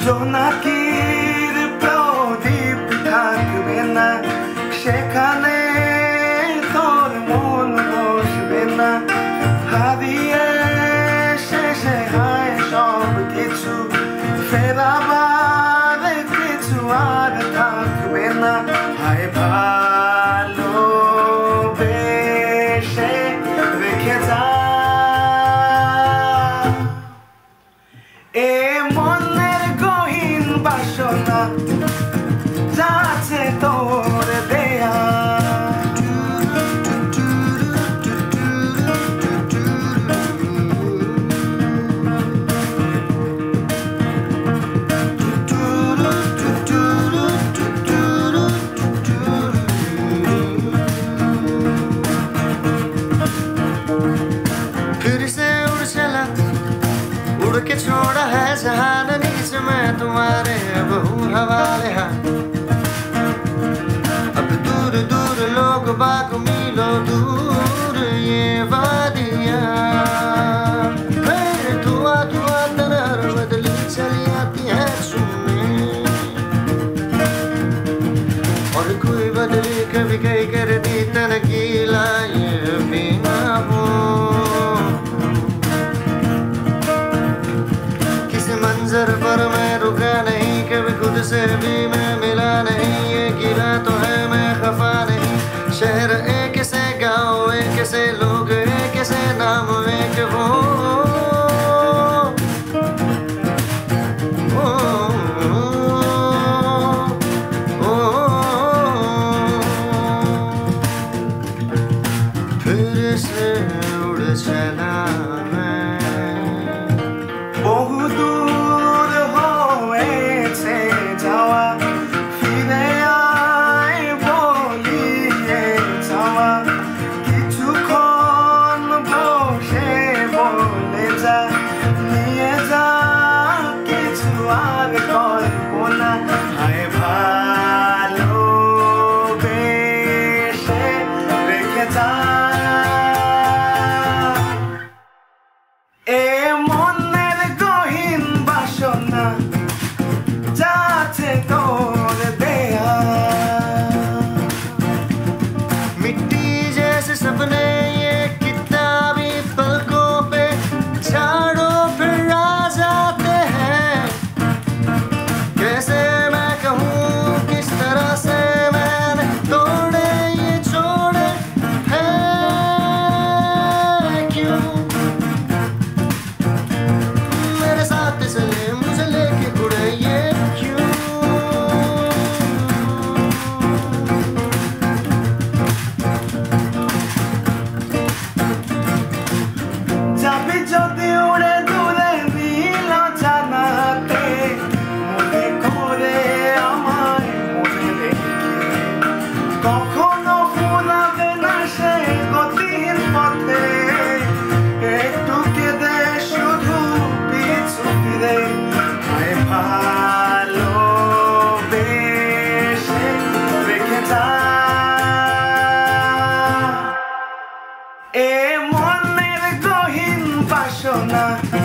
জোনাকির প্রদীপ থাকবে না, সেখানে তোর মন বসবে না। হারিয়ে শেষে হয় সব কিছু, ফেরাবার কিছু আর থাকবে না। হায় ভালোবেসে রেখে যা এ মনের গহীন বাসনা, যা আছে তোর দেয়া। फिर से उड़ चला, उड़ के छोड़ा है जहाननी से मैं तुम्हारे अब हूँ हवाले हाँ। अब दूर दूर लोग बाग मीलों दूर ये वादियाँ, धुआं धुआं तरह बदली चली आती है सुनने। और कोई बदली कभी कहीं कर दी तनकीला, ये भी ना हो मंजर पर मैं रुका नहीं, कभी खुद से भी मैं मिला नहीं। ये गिला तो है मैं खफा नहीं, शहर एक से गाँव एक से लोग एक से नाम एक वो। फिर से उड़ चला मैं বহু দূর হয়েছে যাওয়া, ফিরে আয় বলিয়ে যাওয়া। কিছুক্ষণ বসে বলে যা, নিয়ে যা কিছু আর করবো না। হায় ভালোবেসে রেখে যা এ মনের গহীন বাসনা, যা আছে তোর দেয়া। मिट्टी जैसे सपने ये किताबी पलकों पे झाड़ो फिर आ जाते हैं। कैसे मैं कहूँ किस तरह से मैंने तोड़े ये छोड़े हैं, क्यों मेरे साथ चले मुझे लेके उड़े ये क्यों। যাবি যদি উড়ে দূরে নীল জানাতে, মনে করে আমায় মনে রেখে। কখনো ফুরাবে না সে গতির পথে, একটু কেঁদে শুধু পিছু ফিরে। হায় ভালোবেসে রেখে যা এ মনের গহীন বাসনা,